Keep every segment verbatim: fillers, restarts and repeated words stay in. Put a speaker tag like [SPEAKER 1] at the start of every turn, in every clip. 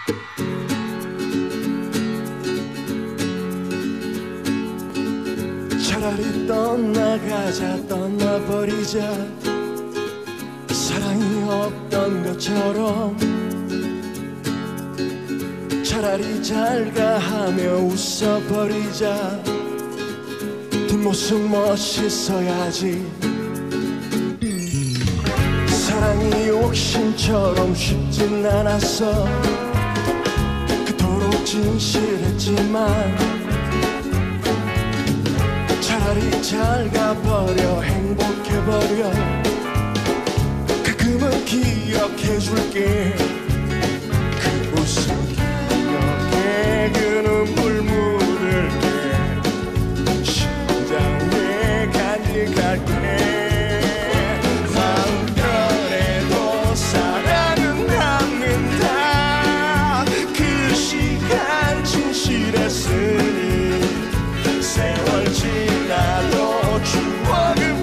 [SPEAKER 1] 차라리 떠나가자, 떠나버리자. 사랑이 없던 것처럼 차라리 잘가 하며 웃어버리자. 뒷모습 멋있어야지. 사랑이 욕심처럼 쉽진 않았어. 그토록 진실했지만 차라리 잘 가버려, 행복해버려. 가끔은 기억해줄게. 그 웃음 기억에 그 눈물 묻을게. 심장에 간직할게. 마음편에도 사랑은 남는다. 그 시간 진실했으니 세월 지나도 추억은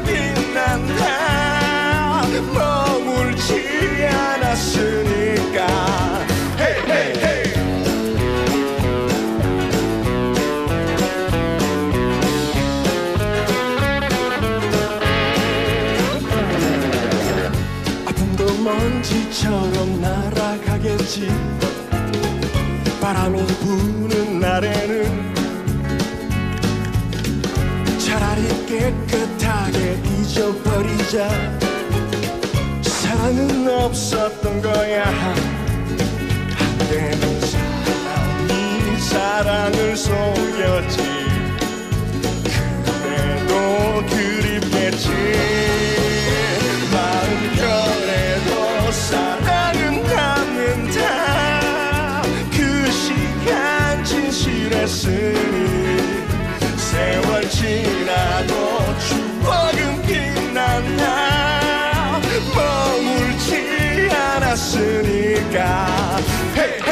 [SPEAKER 1] 빛난다. 머물지 않았으니까. Hey, hey, hey. 아픔도 먼지처럼 날아가겠지. 바람이 부는 날에는 차라리 깨끗하게 잊어버리자. 사랑은 없었던 거야. 한때는 사랑이 사랑을 속였지. 그래도 그립겠지. 마음편에도 사랑은 남는다. 그 시간 진실했으니 세월 지나도 추억은 빛난다. 머물지 않았으니까. Hey!